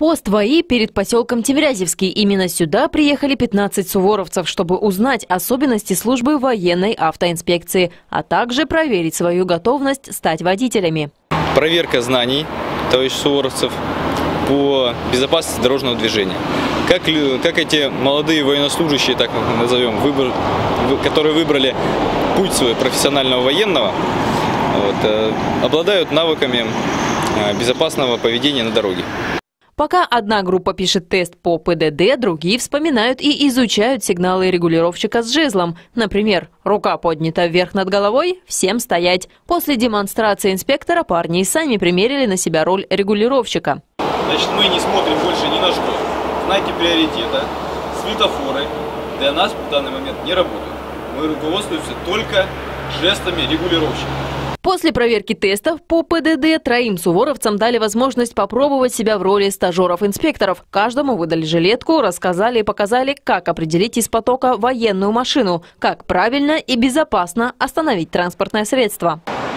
Пост ВАИ перед поселком Тимирязевский. Именно сюда приехали 15 суворовцев, чтобы узнать особенности службы военной автоинспекции, а также проверить свою готовность стать водителями. Проверка знаний, товарищ суворовцев, по безопасности дорожного движения. Как эти молодые военнослужащие, так назовем, которые выбрали путь своего профессионального военного, обладают навыками безопасного поведения на дороге. Пока одна группа пишет тест по ПДД, другие вспоминают и изучают сигналы регулировщика с жезлом. Например, рука поднята вверх над головой – всем стоять. После демонстрации инспектора парни и сами примерили на себя роль регулировщика. Значит, мы не смотрим больше ни на что. Знаки приоритета, светофоры для нас в данный момент не работают. Мы руководствуемся только жестами регулировщика. После проверки тестов по ПДД троим суворовцам дали возможность попробовать себя в роли стажеров-инспекторов. Каждому выдали жилетку, рассказали и показали, как определить из потока военную машину, как правильно и безопасно остановить транспортное средство.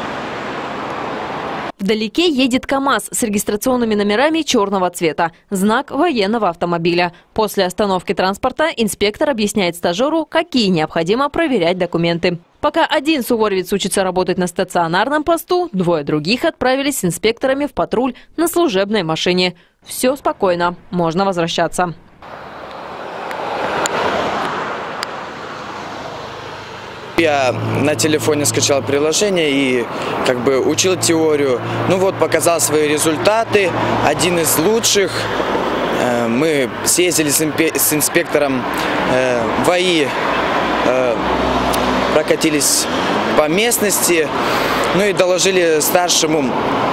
Вдалеке едет КАМАЗ с регистрационными номерами черного цвета. Знак военного автомобиля. После остановки транспорта инспектор объясняет стажеру, какие необходимо проверять документы. Пока один суворовец учится работать на стационарном посту, двое других отправились с инспекторами в патруль на служебной машине. Все спокойно, можно возвращаться. Я на телефоне скачал приложение и учил теорию. Показал свои результаты. Один из лучших. Мы съездили с инспектором ВАИ, прокатились по местности, и доложили старшему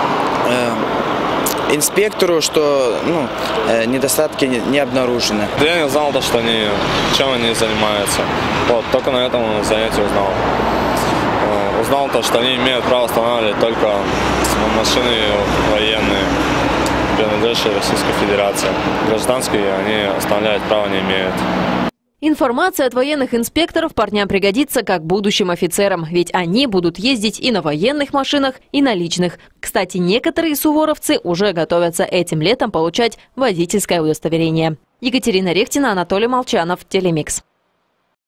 инспектору, что недостатки не обнаружены. Я не знал, чем они занимаются. Только на этом занятии узнал. Узнал, что они имеют право останавливать только машины военные, принадлежащие Российской Федерации. Гражданские они останавливать права не имеют. Информация от военных инспекторов парням пригодится как будущим офицерам, ведь они будут ездить и на военных машинах, и на личных. Кстати, некоторые суворовцы уже готовятся этим летом получать водительское удостоверение. Екатерина Рехтина, Анатолий Молчанов, Телемикс.